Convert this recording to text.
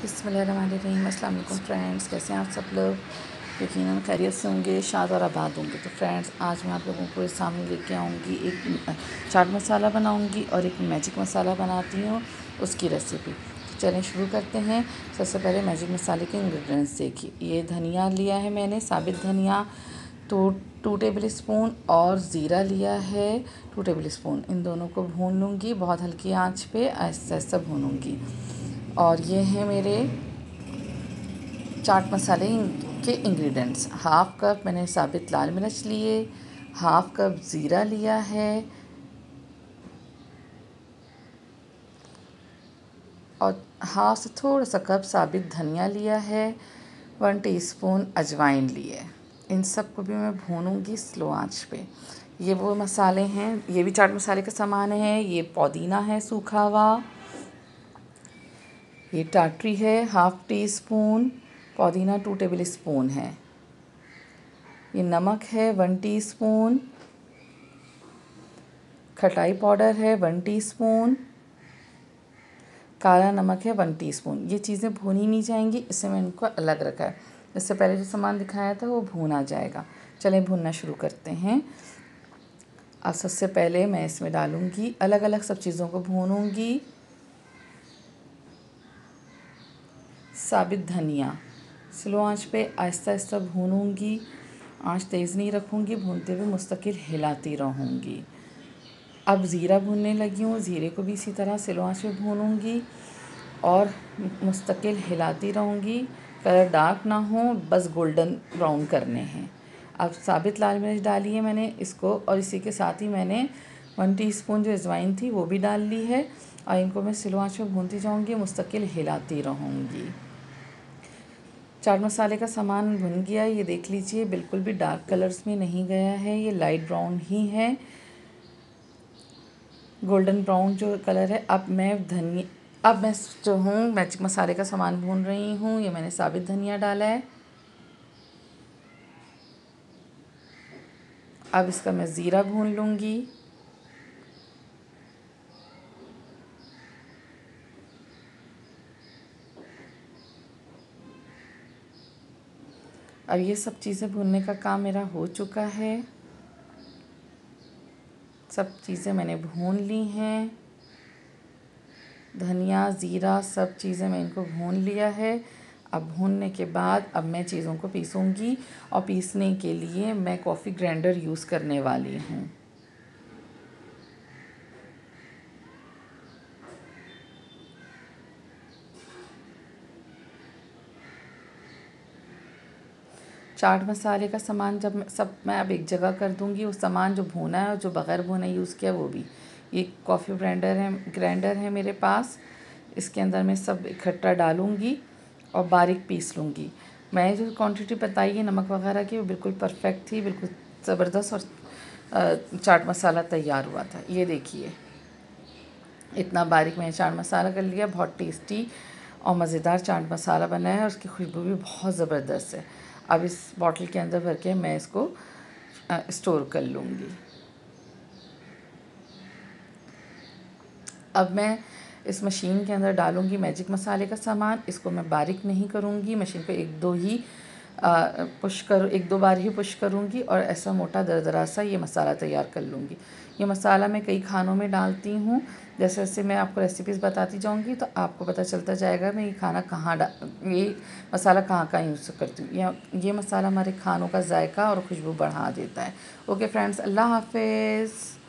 बिस्मिल्लाहिर्रहमानिर्रहीम। अस्सलाम वालेकुम फ्रेंड्स, कैसे हैं आप सब लोग? यकीनन खैरियत से होंगे, शाद और आबाद होंगे। तो फ्रेंड्स, आज मैं आप लोगों को सामने लेके आऊँगी एक चाट मसाला बनाऊँगी और एक मैजिक मसाला बनाती हूँ, उसकी रेसिपी। तो चलें शुरू करते हैं। सबसे पहले मैजिक मसाले के इंग्रेडिएंट्स देखिए। ये धनिया लिया है मैंने, साबित धनिया टू टेबल स्पून, और ज़ीरा लिया है 2 टेबल स्पून। इन दोनों को भून लूँगी बहुत हल्की आंच पे, ऐसा ऐसा भूनूँगी। और ये हैं मेरे चाट मसाले के इंग्रेडिएंट्स। हाफ़ कप मैंने साबित लाल मिर्च लिए, हाफ़ कप ज़ीरा लिया है, और हाफ से थोड़ा सा कप साबित धनिया लिया है, 1 टीस्पून अजवाइन लिए। इन सब को भी मैं भूनूंगी स्लो आंच पे। ये वो मसाले हैं, ये भी चाट मसाले का सामान है। ये पुदीना है सूखा हुआ, ये टाटरी है 1/2 टीस्पून, पुदीना 2 टेबल स्पून है। ये नमक है 1 टीस्पून, खटाई पाउडर है 1 टीस्पून, काला नमक है 1 टीस्पून। ये चीज़ें भूनी नहीं जाएंगी, इससे मैं इनको अलग रखा है। इससे पहले जो सामान दिखाया था वो भूना जाएगा। चलें भूनना शुरू करते हैं। अब सबसे पहले मैं इसमें डालूँगी, अलग अलग सब चीज़ों को भूनूँगी। साबित धनिया स्लो आंच पे आहिस्ता आहिस्ता भूनूँगी, आंच तेज़ नहीं रखूँगी, भूनते हुए मुस्तकिल हिलाती रहूँगी। अब ज़ीरा भूनने लगी हूँ, ज़ीरे को भी इसी तरह स्लो आंच पे भूनूँगी और मुस्तकिल हिलाती रहूँगी। कलर डार्क ना हो, बस गोल्डन ब्राउन करने हैं। अब साबित लाल मिर्च डाली है मैंने इसको, और इसी के साथ ही मैंने 1 टीस्पून जो अजवाइन थी वो भी डाल ली है, और इनको मैं स्लो आंच पे भूनती जाऊँगी, मुस्तकिल हिलाती रहूँगी। चाट मसाले का सामान भुन गया, ये देख लीजिए, बिल्कुल भी डार्क कलर्स में नहीं गया है, ये लाइट ब्राउन ही है, गोल्डन ब्राउन जो कलर है। अब मैं जो हूँ मैजिक मसाले का सामान भून रही हूँ। ये मैंने साबित धनिया डाला है। अब इसका मैं ज़ीरा भून लूँगी। अब ये सब चीज़ें भूनने का काम मेरा हो चुका है। सब चीज़ें मैंने भून ली हैं, धनिया ज़ीरा सब चीज़ें मैं इनको भून लिया है। अब भूनने के बाद अब मैं चीज़ों को पीसूँगी, और पीसने के लिए मैं कॉफ़ी ग्राइंडर यूज़ करने वाली हूँ। चाट मसाले का सामान जब मैं अब एक जगह कर दूँगी, उस सामान जो भुना है और जो बग़ैर भुने यूज़ किया वो भी। ये कॉफ़ी ग्राइंडर है मेरे पास, इसके अंदर मैं सब इकट्ठा डालूँगी और बारीक पीस लूँगी। मैं जो क्वांटिटी बताई है नमक वगैरह की, वो बिल्कुल परफेक्ट थी, बिल्कुल ज़बरदस्त, और चाट मसाला तैयार हुआ था। ये देखिए, इतना बारीक मैंने चाट मसाला कर लिया। बहुत टेस्टी और मज़ेदार चाट मसाला बना है, और उसकी खुशबू भी बहुत ज़बरदस्त है। अब इस बॉटल के अंदर भर के मैं इसको स्टोर कर लूँगी। अब मैं इस मशीन के अंदर डालूँगी मैजिक मसाले का सामान। इसको मैं बारीक नहीं करूँगी, मशीन पे एक दो बार ही पुश करूँगी, और ऐसा मोटा दरदरा सा ये मसाला तैयार कर लूँगी। ये मसाला मैं कई खानों में डालती हूँ। जैसे जैसे मैं आपको रेसिपीज़ बताती जाऊँगी तो आपको पता चलता जाएगा मैं ये मसाला कहाँ कहाँ यूज़ करती हूँ। ये मसाला हमारे खानों का जायका और खुशबू बढ़ा देता है। ओके फ्रेंड्स, अल्लाह हाफ़िज़।